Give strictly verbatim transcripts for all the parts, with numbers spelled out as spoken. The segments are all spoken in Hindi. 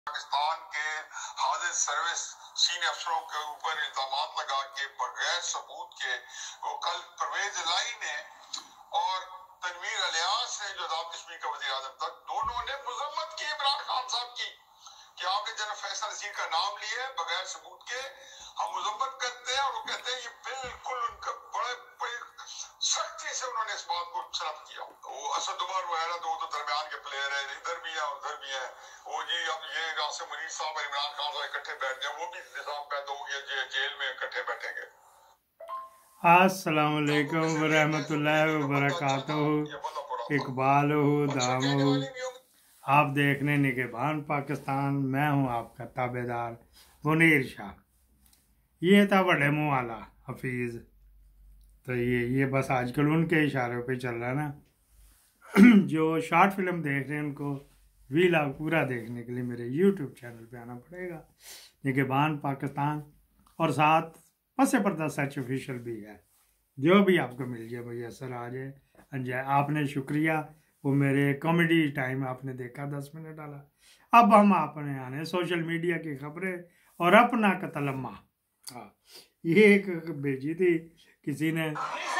पाकिस्तान के हाजिर सर्विस सीनियर अफसरों के ऊपर इल्जाम लगा के बगैर सबूत के वो कल परवेज लाई ने और तनवीर अलियास ने जो आजाद कश्मीर का वज़ीर आज़म था, दोनों ने मजम्मत की इमरान खान साहब की कि आपने जनरल फैसल नसीर का नाम लिया है बगैर सबूत के। हम मजम्मत करते हैं और वो कहते हैं ये बिल्कुल उनका बड़े बड़े सख्ती से उन्होंने इस बात को सनद किया। वो असद उमर वगैरह दो तो दरमियान के प्लेयर है, इधर भी है उधर भी है। वो जी अब ये आसिम मुनीर साहब और इमरान खान साहब इकट्ठे बैठ गए, वो भी निजाम पैदा हो गया, जे, जेल में इकट्ठे बैठेंगे। अस्सलाम वालेकुम वरहमतुल्लाहि वबरकातुहू। इकबाल हो दाम हो, आप देखने निगहबान पाकिस्तान। मैं हूं आपका ताबेदार मुनीर शाह। ये था बड़े मुँह वाला हफीज़। तो ये ये बस आजकल उनके इशारों पे चल रहा है ना। जो शॉर्ट फिल्म देख रहे हैं उनको वीलॉग पूरा देखने के लिए मेरे यूट्यूब चैनल पे आना पड़ेगा, निगहबान पाकिस्तान। और साथ पसे पर्दा सच ऑफिशियल भी है। जो भी आपको मिल जाए भैया सर आ जाए अंजाए। आपने शुक्रिया, वो मेरे कॉमेडी टाइम आपने देखा दस मिनट वाला। अब हम अपने आने सोशल मीडिया की खबरें और अपना कतलम्मा। हाँ, ये एक भेजी थी किसी ने,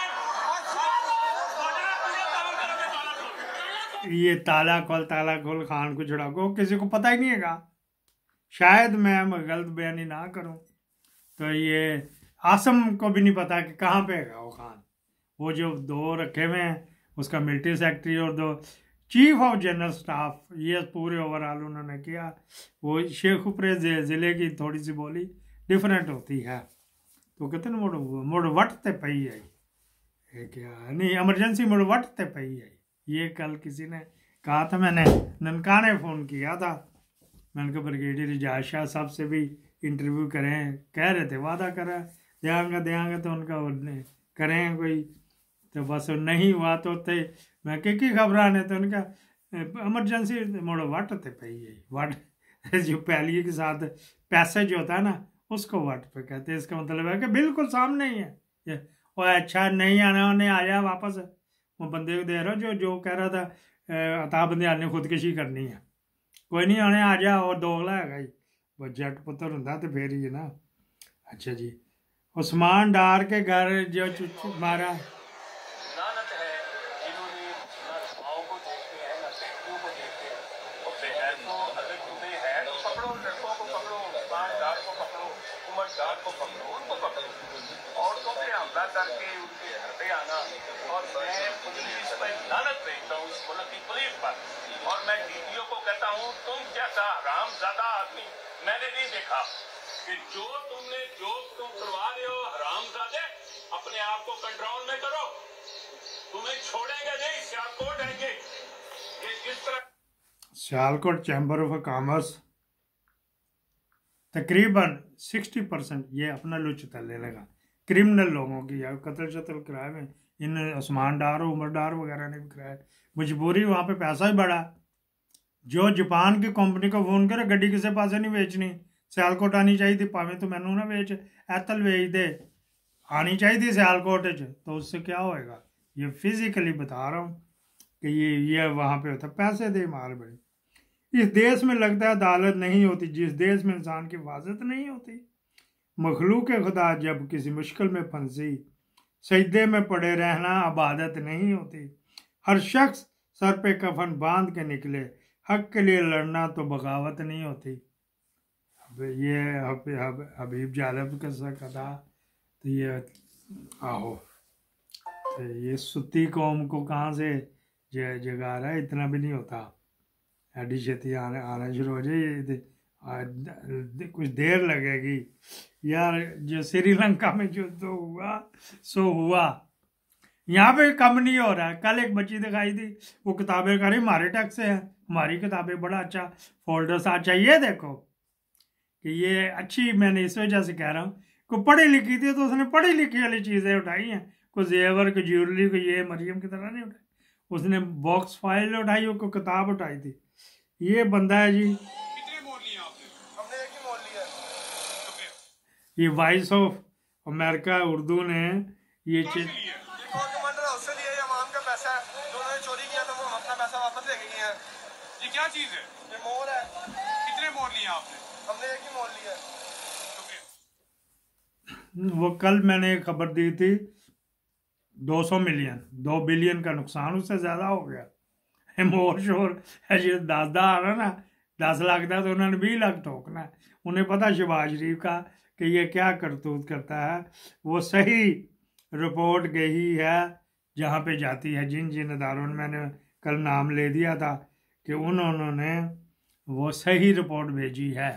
ये ताला खोल ताला खोल खान को छुड़ा को, किसी को पता ही नहीं है। शायद मैं गलत बयानी ना करूं तो ये आसम को भी नहीं पता कि कहाँ पे है वो खान। वो जो दो रखे हुए हैं, उसका मिलिट्री सेक्रेटरी और दो चीफ ऑफ जनरल स्टाफ, ये पूरे ओवरऑल उन्होंने किया। वो शेखुपुरे ज़िले की थोड़ी सी बोली डिफरेंट होती है। तो कहते ना मुड़ मुड़ वटते पई आई, क्या नहीं इमरजेंसी मुड़ वटते पई आई। ये कल किसी ने कहा था, मैंने ननकाने फ़ोन किया था। मैंने कहा ब्रिगेडियर इजाज़ शाह साहब से भी इंटरव्यू करें, कह रहे थे वादा करा देंगे देंगे तो उनका करें कोई, तो बस नहीं हुआ। तो थे मैं कि की खबर ने तो उनका इमरजेंसी मुड़ वट ते पई है। वट जो पहली के साथ पैसेज होता है ना, उसको वट पे कहते हैं। इसका मतलब है कि बिल्कुल सामने ही है। और अच्छा नहीं आना उन्हें आया वापस, वो बंदे को दे रहा जो जो कह रहा था अता बंदियाल ने खुदकशी करनी है, कोई नहीं आने आ जा। और दोगला है वो जट पुत्र होंगे तो फिर ही है ना। अच्छा जी, उस्मान डार के घर जो चुच्चू मारा, करके उनके घर पे आना, और मैं पुलिस पर लानत भेजता हूँ इस मुल्क की पुलिस पर। और मैं डीपीओ को कहता हूँ तुम जैसा हरामजादा आदमी मैंने नहीं देखा कि जो तुमने जो तुम करवा रहे हो हरामजादे, अपने आप को कंट्रोल में करो, तुम्हें छोड़ेंगे नहीं। सियालकोट है ये ये जिस तरह सियालकोट चैम्बर ऑफ कॉमर्स तकरीबन सिक्सटी परसेंट ये अपना लुच तले लगा क्रिमिनल लोगों की, या कत्ल शत्ल कराए में इन उस्मान डार उमर डार वगैरह ने भी कराया। मजबूरी वहाँ पे पैसा ही बड़ा। जो जापान की कंपनी को फोन करे गड्डी किसी पास नहीं बेचनी, सियालकोट आनी चाहिए थी, भावें तो मैनू ना बेच ऐतल बेच दे, आनी चाहिए थी सियालकोट च। तो उससे क्या होएगा? ये फिजिकली बता रहा हूँ कि ये ये वहाँ पे होता पैसे दे माल बड़े। इस देश में लगता है अदालत नहीं होती जिस देश में इंसान की हिफाजत नहीं होती। मखलूक खुदा जब किसी मुश्किल में फंसी, सजदे में पड़े रहना इबादत नहीं होती। हर शख्स सर पे कफन बांध के निकले, हक के लिए लड़ना तो बगावत नहीं होती। अब ये हब, हब, हबीब जालब का कथा, तो ये आहो तो ये सुती कौम को कहाँ से जगा रहा है, इतना भी नहीं होता। एडी छेती आना आना शुरू हो जाए, कुछ देर लगेगी यार। जो श्रीलंका में जो तो हुआ सो हुआ, यहाँ पे कम नहीं हो रहा है। कल एक बच्ची दिखाई थी, वो किताबें कह रही हमारे टैक्स से है, हमारी किताबें बड़ा अच्छा फोल्डर सा अच्छा। ये देखो कि ये अच्छी, मैंने इस वजह से कह रहा हूँ को पढ़ी लिखी थी तो उसने पढ़ी लिखी वाली चीज़ें उठाई हैं। कोई जेवर को ज्वेलरी को ये मरियम की तरह नहीं उठाई, उसने बॉक्स फाइल उठाई, वो किताब उठाई थी। ये बंदा है जी, ये वॉइस ऑफ अमेरिका उर्दू ने ये चीज पैसा है जो उन्होंने चोरी किया था, वो अपना पैसा वापस ले गए हैं। ये क्या चीज है? ये मोर है। कितने मोड़ लिया आपने? हमने एक ही मोड़ लिया है। वो कल मैंने एक खबर दी थी दो सौ मिलियन दो बिलियन का नुकसान, उससे ज़्यादा हो गया। मोर शोर है जो दस दा आ रहा ना, दस लाख का तो उन्होंने बीस लाख ठोकना है। उन्हें पता शहबाज शरीफ का कि ये क्या करतूत करता है। वो सही रिपोर्ट गई है जहाँ पे जाती है, जिन जिन अदारों ने मैंने कल नाम ले दिया था कि उन्होंने वो सही रिपोर्ट भेजी है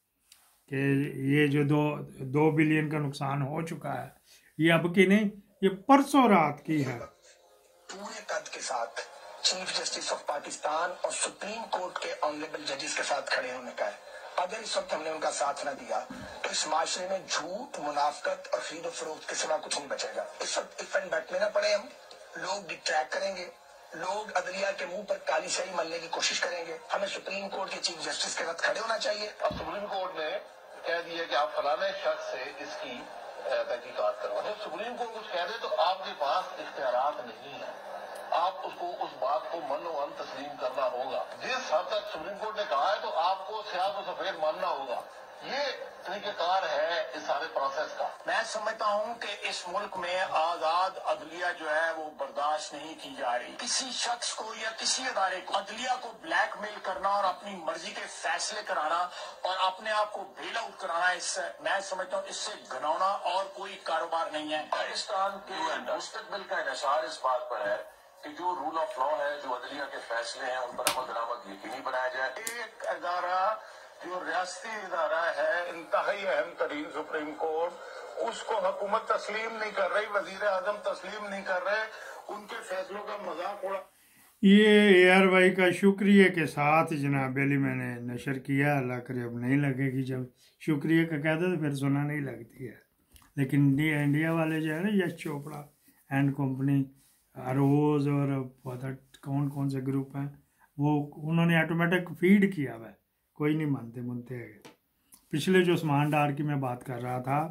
कि ये जो दो दो बिलियन का नुकसान हो चुका है, ये अब की नहीं, ये परसों रात की है। पूरे कद के साथ चीफ जस्टिस ऑफ पाकिस्तान और सुप्रीम कोर्ट के ऑनरेबल जजेस के साथ खड़े होने का है। अगर इस वक्त हमने उनका साथ न दिया तो इस माशरे में झूठ, मुनाफकत और खरीद फरोख्त के सिवा कुछ नहीं बचेगा। इस वक्त इफ एंड बैट में ना पड़े हम, लोग डिट्रैक्ट करेंगे, लोग अदलिया के मुंह पर काली शाही मलने की कोशिश करेंगे। हमें सुप्रीम कोर्ट के चीफ जस्टिस के साथ खड़े होना चाहिए। अब सुप्रीम कोर्ट ने कह दिया कि आप फलाने शख्स से इसकी तहकीकात करवाएं। जब सुप्रीम कोर्ट कुछ कह दे तो आपके पास इख्तियारात नहीं है, आप उसको उस बात को मनो अन तस्लीम करना होगा। जिस हद तक सुप्रीम कोर्ट ने कहा है तो आपको स्याह को सफेद मानना होगा। ये तरीकेकार है इस सारे प्रोसेस का। मैं समझता हूँ कि इस मुल्क में आजाद अदलिया जो है वो बर्दाश्त नहीं की जा रही। किसी शख्स को या किसी अदारे को अदलिया को ब्लैकमेल करना और अपनी मर्जी के फैसले कराना और अपने आप को बेल आउट कराना, इससे मैं समझता हूँ इससे घिनौना और कोई कारोबार नहीं है। पाकिस्तान के मुस्तकबिल का इन्हिसार इस बात पर है कि जो रूल ऑफ लॉ है, जो अदलिया के फैसले हैं, उन पर अमल दरामद यकीनी बनाया जाए। एक अदारा जो रियासती इदारा है, इंतहाई अहम तरीन सुप्रीम कोर्ट, उसको हुकूमत तस्लीम नहीं कर रही, वजीर आजम तस्लीम नहीं कर रहे, उनके फैसलों का मजाक उड़ा। ये ए आर वाई का शुक्रिया के साथ जनाब अली मैंने नशर किया। अल्लाह करे अब नहीं लगेगी, जब शुक्रिया का कहते तो फिर सुना नहीं लगती है। लेकिन इंडिया इंडिया वाले जो है ना, यश चोपड़ा एंड कंपनी, रोज और पता कौन कौन से ग्रुप हैं, वो उन्होंने ऑटोमेटिक फीड किया हुआ है, कोई नहीं मानते मानते है। पिछले जो उस्मान डार की मैं बात कर रहा था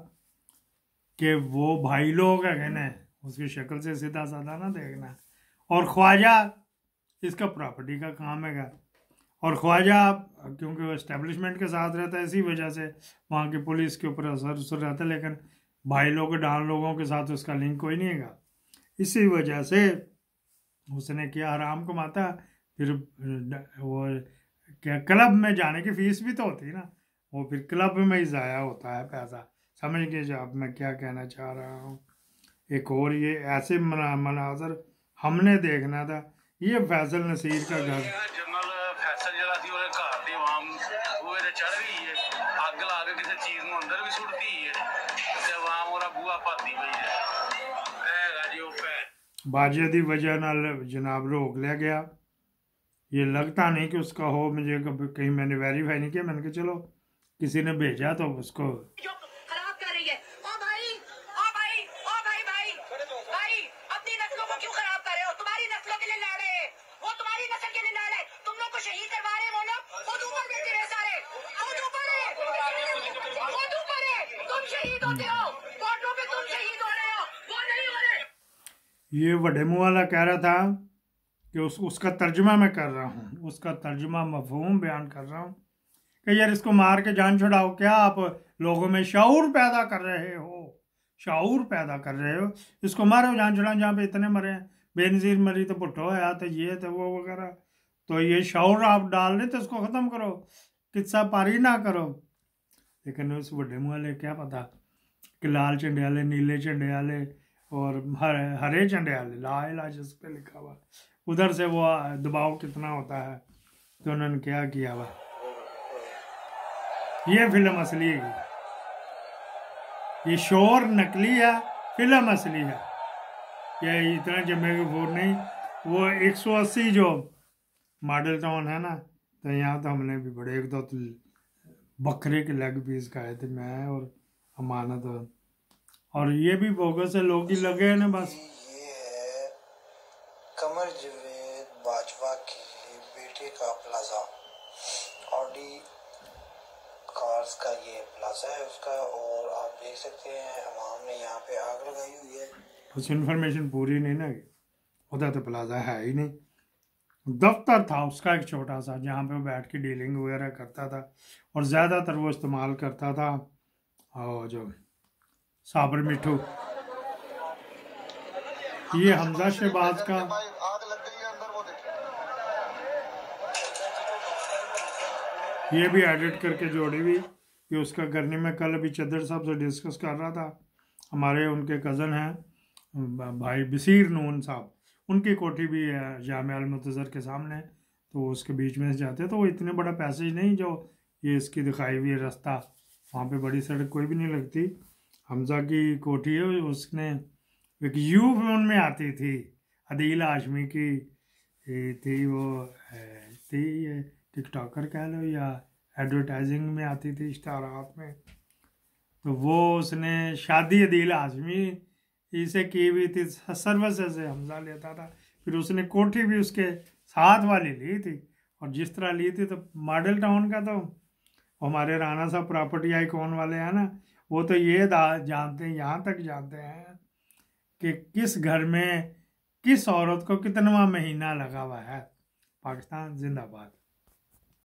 कि वो भाई लोग है ना, उसकी शक्ल से सीधा साधा ना देखना। और ख्वाजा इसका प्रॉपर्टी का काम है, और ख्वाजा क्योंकि वो इस्टेब्लिशमेंट के साथ रहता है, इसी वजह से वहाँ की पुलिस के ऊपर असर असर रहता है। लेकिन भाई लोग डान लोगों के साथ उसका लिंक कोई नहीं है। इसी वजह से उसने क्या हराम कमाता, फिर वो क्या क्लब में जाने की फीस भी तो होती है ना, वो फिर क्लब में ही ज़ाया होता है पैसा। समझ गए जो अब मैं क्या कहना चाह रहा हूँ। एक और ये ऐसे मना मनाजर हमने देखना था। ये फैसल नसीर का घर, जनरल फैसल जरा सी ਉਹਦੇ ਘਰ ਦੀ ਆਵਾਮ ਉਹ ਇਹਦੇ ਚੜ ਗਈ ਹੈ, ਅੱਗ ਲਾ ਕੇ ਕਿਸੇ ਚੀਜ਼ ਨੂੰ ਅੰਦਰ ਵੀ ਸੁੱਟਦੀ ਹੈ ਤੇ ਆਵਾਮ ਉਹਦਾ ਬੂਹਾ ਭੱਦੀ ਪਈ ਹੈ। ਹੈਗਾ ਜੀ ਉਹ ਭੈਣ बाजे की वजह नाल जनाब रोक लिया गया। ये लगता नहीं कि उसका हो, मुझे कभी कहीं मैंने वेरीफाई नहीं किया। मैंने कहा चलो किसी ने भेजा तो उसको खराब कर रही है। ओ भाई ओ भाई ओ भाई भाई भाई अपनी नस्लों को क्यों खराब कर रहे हो? तुम्हारी नस्लों के लिए लड़ रहे हैं, वो तुम्हारी नस्ल के लिए लड़ रहे हैं। तुम लोग को शहीद करवा रहे हैं वो लोग, खुद ऊपर बैठे हैं सारे, खुद ऊपर है, खुद ऊपर है। तुम शहीद होते हो, बॉर्डरों पे तुम शहीद हो रहे हो, वो नहीं हो रहे। ये वडे मुँह वाला कह रहा था कि उस उसका तर्जुमा मैं कर रहा हूँ, उसका तर्जुमा मफहूम बयान कर रहा हूँ कि यार इसको मार के जान छुड़ाओ। क्या आप लोगों में शऊर पैदा कर रहे हो, शऊर पैदा कर रहे हो, इसको मारो जान छुड़ाओ। जहाँ पे इतने मरे हैं, बेनज़ीर मरी तो भुट्टो है, तो ये तो वो वगैरह, तो ये शऊर आप डाल रहे तो इसको ख़त्म करो, किस्सा पारी ना करो। लेकिन उस वड्डे मुँह वाले क्या पता कि लाल झंडे वाले, नीले झंडे वाले और हरे हरे झंडे वाले, ला इलाज उस पर लिखा हुआ, उधर से वो दबाव कितना होता है। तो उन्होंने क्या किया हुआ, ये फिल्म असली है, ये शोर नकली है, फिल्म असली है। ये इतना जमे के फोर नहीं। वो एक सौ अस्सी जो मॉडल टाउन है ना, तो यहाँ तो हमने भी बड़े एक दो तो बकरे के लेग पीस खाए थे, मैं और अमानत। और, और ये भी बोगस से लोग ही लगे हैं ना बस। ये है कमर जवेद बाजवा की बेटे का प्लाजा, ऑडी कार्स का ये प्लाजा है उसका। और आप देख सकते हैं अवाम ने यहाँ पे आग लगाई हुई है। उस इन्फॉर्मेशन पूरी नहीं ना, उधर तो प्लाजा है ही नहीं। दफ्तर था उसका एक छोटा सा, जहाँ पे वो बैठ के डीलिंग वगैरह करता था, और ज़्यादातर वो इस्तेमाल करता था और जो साबर मिठू। ये हमजा शहबाज का ये भी एडिट करके जोड़ी हुई, ये उसका करने में कल अभी चद्दर साहब से डिस्कस कर रहा था। हमारे उनके कज़न हैं भाई बसीर नून साहब, उनकी कोठी भी है जामिया अल मुंतज़र के सामने, तो उसके बीच में से जाते तो वो इतने बड़ा पैसेज नहीं जो ये इसकी दिखाई हुई रास्ता, वहाँ पे बड़ी सड़क कोई भी नहीं लगती। हमजा की कोठी है, उसने एक यू फिल्म में आती थी, अदील हाशमी की थी, वो थी ये टिकटॉकर कह लो या एडवर्टाइजिंग में आती थी इश्तारात में, तो वो उसने शादी अदील हाशमी इसे की हुई थी, सर्विस से हमजा लेता था। फिर उसने कोठी भी उसके साथ वाली ली थी, और जिस तरह ली थी तो मॉडल टाउन का, तो हमारे राणा साहब प्रॉपर्टी आइकॉन वाले हैं ना, वो तो ये जानते हैं, यहाँ तक जानते हैं कि किस घर में किस औरत को कितनवा महीना लगा हुआ है। पाकिस्तान जिंदाबाद।